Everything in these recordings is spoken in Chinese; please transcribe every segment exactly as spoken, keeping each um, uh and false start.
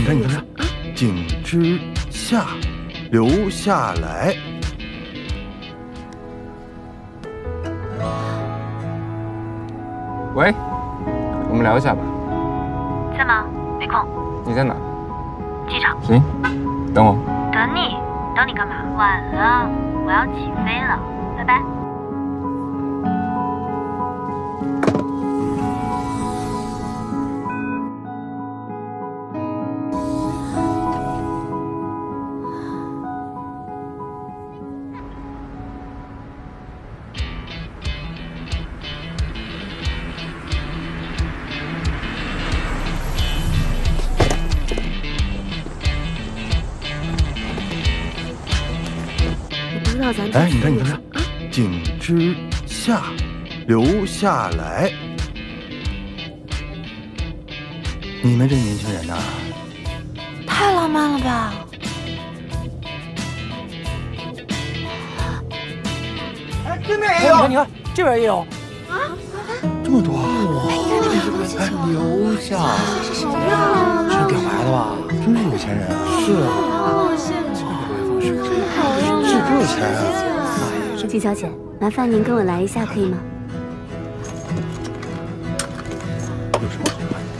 看，你看，景之下，留下来。 喂，我们聊一下吧。 在吗？没空。 你在哪？ 机场。 行，等我。 等你？等你干嘛？晚了，我要起飞了，拜拜。 哎，你看，你看，景之下，留下来。你们这年轻人呐， 太浪漫了吧！ 哎，对面也有， 你看，你看，这边也有。 啊， 这么多！ 哎，你看那边是不是？ 哎，留下， 这是什么呀？ 这是表白的吧？ 真是有钱人啊！ 是啊， 好羡慕。 这个真好让这多有钱啊！ 季小姐，麻烦您跟我来一下，可以吗？ 有什么好办？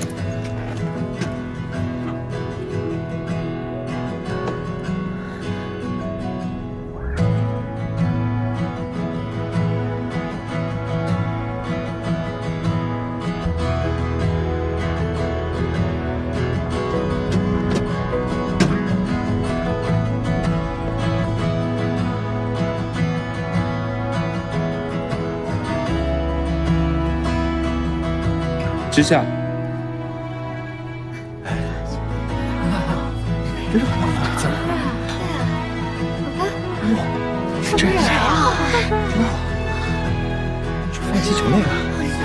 之下， 这是很浪漫的字儿。哇，是这样啊！哇，是放气球那个。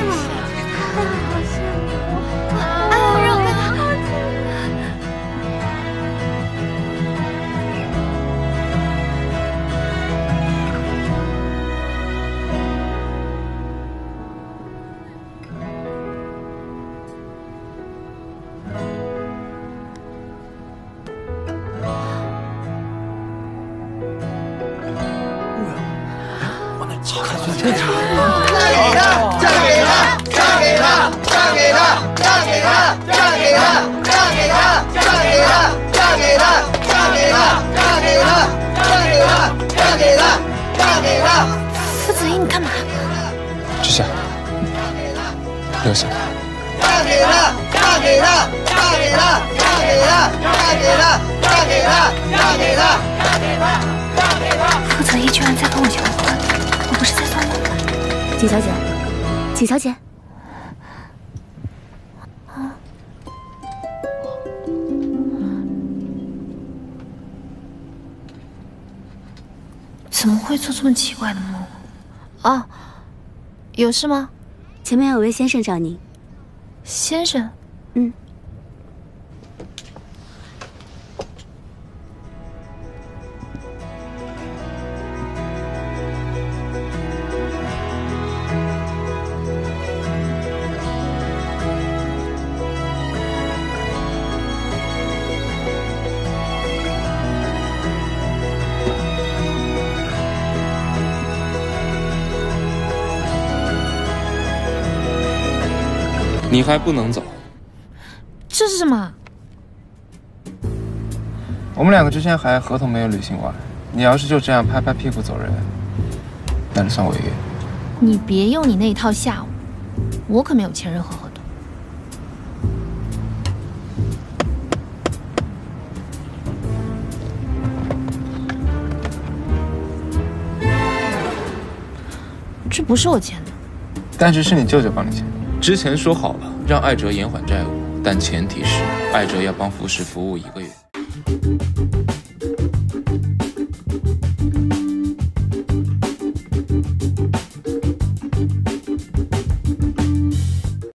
嫁给他，嫁给他，嫁给他，嫁给他，嫁给他，嫁给他，嫁给他，嫁给他，嫁给他，嫁给他，嫁给他，嫁给他，嫁给他，嫁给他。 傅子怡，你干嘛？ 之下，留下。 嫁给他，嫁给他，嫁给他，嫁给他，嫁给他，嫁给他，嫁给他，嫁给他，嫁给他。 傅子怡居然在跟我求婚，我不是在做梦吗？ 景小姐，景小姐， 啊，怎么会做这么奇怪的梦？啊，有事吗？ 前面有位先生找您。 先生， 嗯。 你还不能走。 这是什么？ 我们两个之间还合同没有履行完，你要是就这样拍拍屁股走人，那就算违约。 你别用你那一套吓我，我可没有签任何合同。这不是我签的， 但是是你舅舅帮你签。之前说好了让艾哲延缓债务，但前提是艾哲要帮傅氏服务一个月。